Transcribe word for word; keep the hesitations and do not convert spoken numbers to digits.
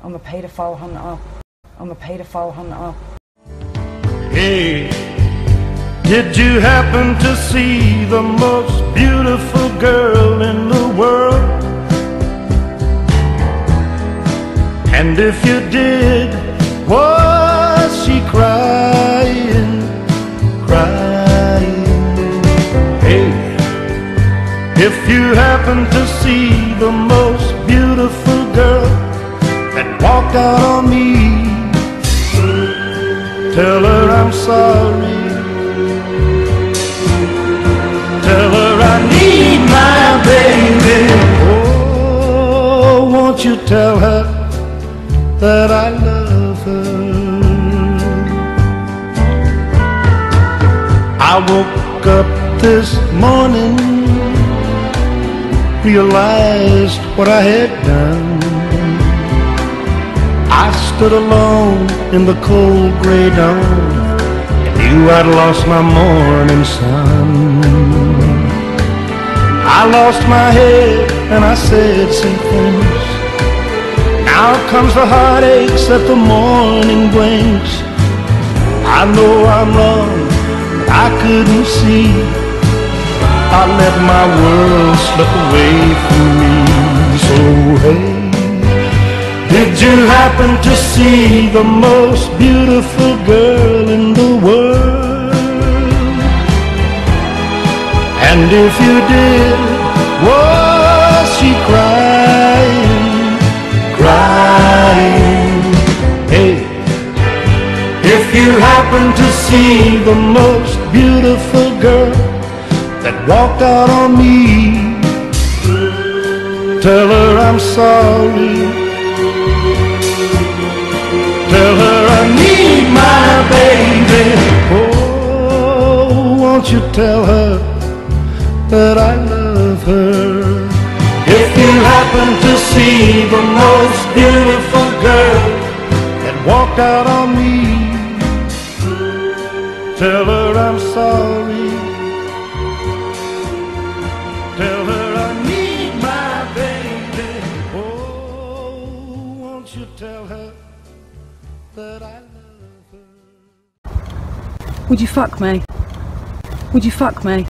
I'm a paedophile hunter. I'm a paedophile hunter. Hey, did you happen to see the most beautiful girl in the world? And if you did, was she crying, crying? Hey, if you happen to see the most beautiful girl that walked out on me, tell her I'm sorry. Tell her I need my baby. Oh, won't you tell her that I love her? I woke up this morning, realized what I had done. I stood alone in the cold gray dawn and knew I'd lost my morning sun. I lost my head and I said some things. Now comes the heartaches that the morning brings. I know I'm wrong, but I couldn't see. I let my world slip away from me. So hey, did you happen to see the most beautiful girl in the world? And if you did, was she crying, crying? Hey, if you happen to see the most beautiful girl that walked out on me, tell her I'm sorry. Tell her I need my baby. Oh, won't you tell her that I love her? If you happen to see the most beautiful girl that walked out on me, tell her I'm sorry. Tell her I need my baby. Oh, won't you tell her that I love her? Would you fuck me? Would you fuck me?